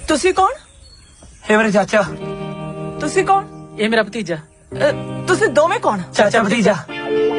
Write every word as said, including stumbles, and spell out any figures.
ਤੁਸੀਂ ਕੌਣ? ਇਹ ਮੇਰੇ ਚਾਚਾ। ਤੁਸੀਂ ਕੌਣ? ਇਹ ਮੇਰਾ ਭਤੀਜਾ। ਤੁਸੀਂ ਦੋਵੇਂ ਕੌਣ? ਚਾਚਾ ਭਤੀਜਾ।